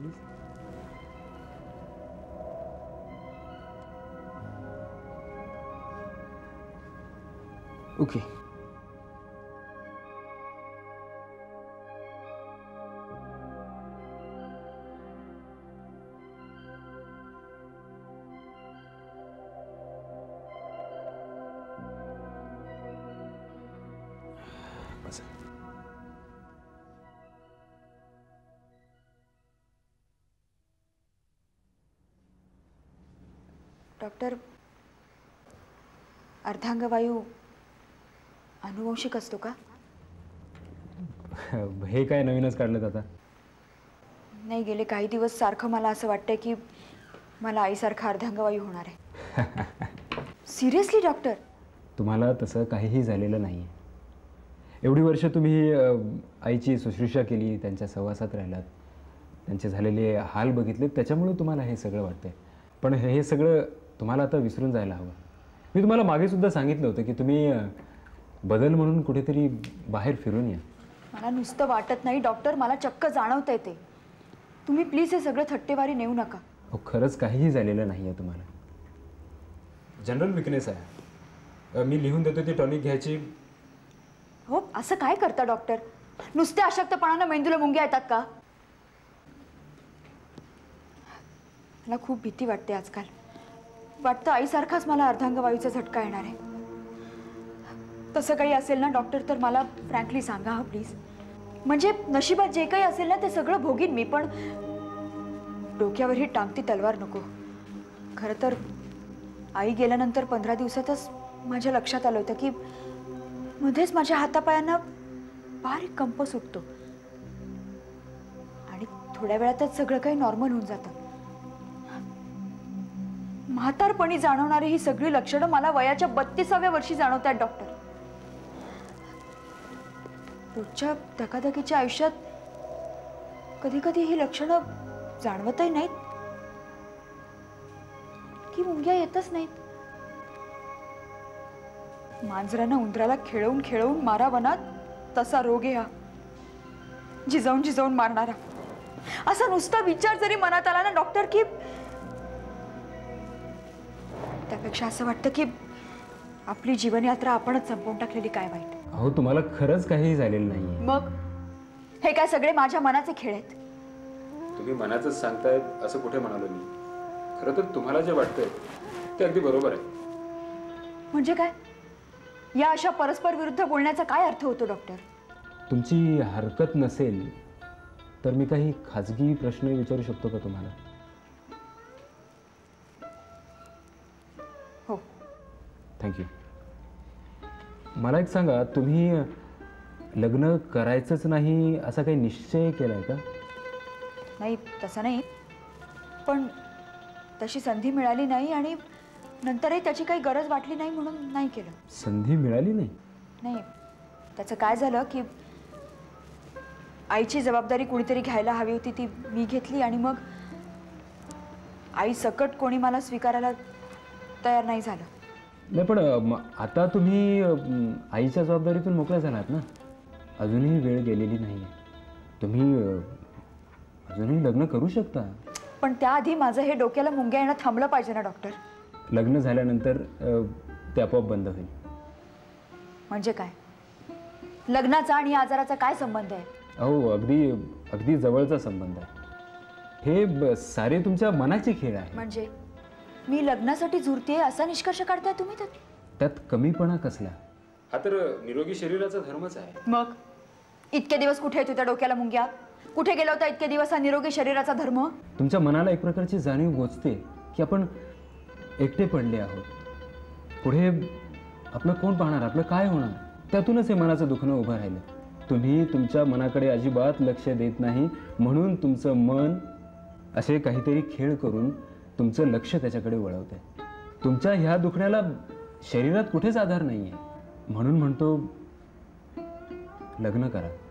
Please? Okay. बस. Doctor, अर्धांगवायू अनुवंशिक असतो का? हे काय नवीनच काढलं आता? नाही, गेले काही दिवस सारखं मला असं वाटतंय की मला आईसारखा अर्धांगवायू होणार आहे. Seriously doctor? तुम्हाला तसं काहीही झालेलं नाही. एवढी वर्ष तुम्ही आईची शुश्रूषा केली, त्यांच्या सहवासात राहिलात, त्यांचे झालेले हाल बघितले, त्याच्यामुळे तुम्हाला हे सगळं वाटतंय. पण हे सगळं तुम्हाला आता विसरून जायला हवं. मी तुम्हाला मागे सुद्धा सांगितलं होतं की तुम्ही बदल म्हणून कुठेतरी बाहेर फिरून या. मला नुसतं वाटत नाही डॉक्टर, मला चक्क जाणवतंय ते. तुम्ही प्लीज हे सगळं थट्टेवारी नेऊ नका. हो, खरंच काहीही झालेलं नाही आहे तुम्हाला. जनरल विकनेस आहे. मी लिहून देतो ते टॉनिक घ्यायची. हो, असं काय करता डॉक्टर? नुसते अशक्तपणानं मेंदूला मुंग्या येतात का? मला खूप भीती वाटते आजकाल. वाटतं आईसारखाच मला अर्धांगवायूचा झटका येणार आहे. तसं काही असेल ना डॉक्टर तर मला फ्रँकली सांगा हा प्लीज. म्हणजे नशिबात जे काही असेल ना ते सगळं भोगीन मी, पण डोक्यावर ही टांगती तलवार नको. खरं तर आई गेल्यानंतर 15 दिवसातच माझ्या लक्षात आलं होतं की मध्येच माझ्या हातापायांना बारीक कंप सुटतो आणि थोड्या वेळातच सगळं काही नॉर्मल होऊन जातं. म्हातारपणी जाणवणारी ही सगळी लक्षणं मला वयाच्या 32व्या वर्षी जाणवतात डॉक्टर. रोजच्या धकाधकीच्या आयुष्यात कधी कधी ही लक्षणं जाणवतही नाहीत की मुंग्या येतच नाहीत. मांजरानं उंदराला खेळवून खेळवून मारावं ना तसा रोग आहे हा, झिजवून झिजवून मारणारा. असा नुसता विचार जरी मनात आला ना डॉक्टर की त्यापेक्षा असं वाटतं की आपली जीवनयात्रा आपणच संपवून टाकलेली काय वाईट. अहो, तुम्हाला खरंच काही झालेलं नाहीये. मग हे काय सगळे माझ्या मनाचे खेळ आहेत? तुम्ही मनाचंच सांगतायत असं कुठे म्हणालो मी. खरं तर तुम्हाला जे वाटतंय ते अगदी बरोबर आहे. म्हणजे काय? या अशा परस्पर विरुद्ध बोलण्याचा काय अर्थ होतो डॉक्टर? तुमची हरकत नसेल तर मी काही खाजगी प्रश्न विचारू शकतो का तुम्हाला? हो. थँक्यू. मला एक सांगा, तुम्ही लग्न करायचंच नाही असा काही निश्चय केलाय का? नाही, तसं नाही, पण तशी संधी मिळाली नाही आणि नंतरही त्याची काही गरज वाटली नाही म्हणून नाही केलं. संधी मिळाली नाही? नाही, त्याचं काय झालं की आईची जबाबदारी कुणीतरी घ्यायला हवी होती, ती मी घेतली आणि मग आई सकट कोणी मला स्वीकारायला तयार नाही झालं. नाही, पण आता तुम्ही आईच्या जबाबदारीतून मोकळ्या झालात ना. अजूनही वेळ गेलेली नाही. तुम्ही अजूनही लग्न करू शकता. पण त्याआधी माझं हे डोक्याला मुंग्या येणं थांबलं पाहिजे ना डॉक्टर. लग्न झाल्यानंतर ते आपोआप बंद होईल. म्हणजे काय? लग्नाचा आणि आजाराचा काय संबंध आहे? अहो, अगदी अगदी जवळचा संबंध आहे. हे सारे तुमच्या मनाचे खेळ आहे. म्हणजे मी लग्नासाठी झुरतेय असा निष्कर्ष काढताय तुम्ही? त्यात कमीपणा कसला? हा तर निरोगी शरीराचा धर्मच आहे. मग इतके दिवस कुठे येत होत्या डोक्याला मुंग्या? कुठे गेला होता इतके दिवस हा निरोगी शरीराचा धर्म? तुमच्या मनाला एक प्रकारची जाणीव गोचते की आपण एकटे पडले आहोत. पुढे आपलं कोण पाहणार, आपलं काय होणार? त्यातूनच हे मनाचं दुखणं उभं राहिलं. तुम्ही तुमच्या मनाकडे अजिबात लक्ष देत नाही, म्हणून तुमचं मन असे काहीतरी खेळ करून तुमचं लक्ष त्याच्याकडे वळवतंय. तुमच्या ह्या दुखण्याला शरीरात कुठेच आधार नाहीये. म्हणून म्हणतो लग्न करा.